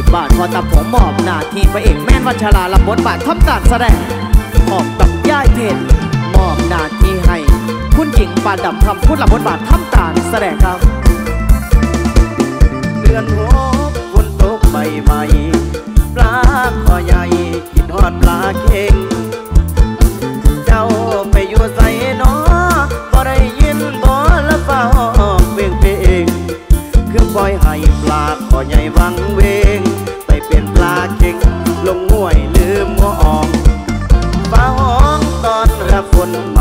บาทพอตับผมมอบหน้าที่พระเอกแม่นวัชรารับบทบาททำการแสดงมอบกับย่ายเพชรมอบหน้าที่ให้คุณหญิงปานดำคำพูดรับบทบาททำการแสดงครับเดือนหกฝนตกใบใหม่ปลาคอใหญ่กินฮอดปลาเค็งเจ้าไปอยู่ใส่น้อบ่ได้ยินบ่ละฟ้าห้องเวงเพลงคือปล่อยให้ปลาคอใหญ่วังเวงไปเป็นปลาเค็งลงห้วยลืมหัวออกฟ้าห้องตอนรับฝน